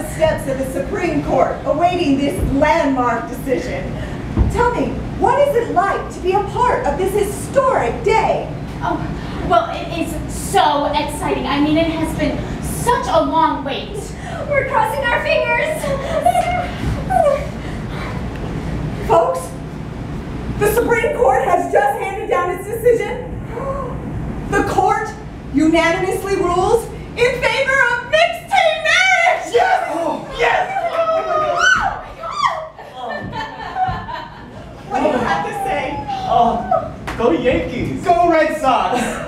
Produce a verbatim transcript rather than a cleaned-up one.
the steps of the Supreme Court, awaiting this landmark decision. Tell me, what is it like to be a part of this historic day? Oh, well, it is so exciting. I mean, it has been such a long wait. We're crossing our fingers. Folks, the Supreme Court has just handed down its decision. The court unanimously rules in favor of mixed-team marriage! Yes! Oh, yes! What do you have to say? Oh, go Yankees! Go Red Sox!